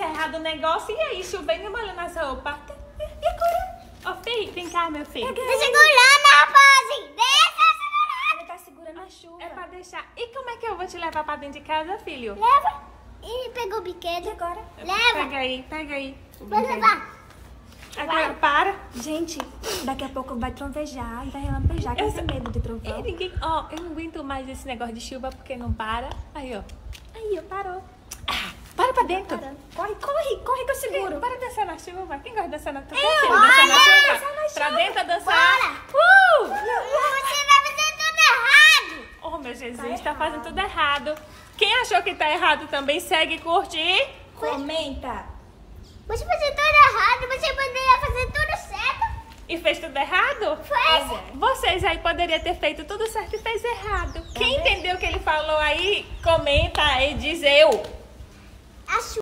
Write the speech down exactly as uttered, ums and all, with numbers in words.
encerrado o negócio. E aí, chovendo e molhando as roupas. E agora? Ó, oh, filho, vem cá, meu filho. Tá segurando, rapaz. Deixa eu segurar. Ele tá segurando a chuva. É pra deixar. E como é que eu vou te levar pra dentro de casa, filho? Leva. Ih, pegou o brinquedo. E agora? Leva. Pega aí, pega aí. Vou levar. Agora para. Gente, daqui a pouco vai tronvejar e vai relampejar. Quem Eu tem só- medo de trovão? E ninguém, ó, eu não aguento mais esse negócio de chuva porque não para. Aí, ó. Aí, ó, parou. Ah, para pra dentro. parando. Corre, corre, corre que eu seguro. Bora dançar na chuva. Quem gosta de dançar na chuva? Eu, dançar na bora chuva. dançar na Pra chuva. dentro dançar. Bora. Uh! Você vai fazer tudo errado. Oh, meu Jesus, Tá tá, fazendo errado. tudo errado. Quem achou que tá errado também segue e curte. e- Comenta. Você fazia tudo errado. Você poderia fazer tudo certo. E fez tudo errado? Fez. Vocês aí poderiam ter feito tudo certo e fez errado. Quem entendeu o que ele falou aí, comenta aí, diz eu. A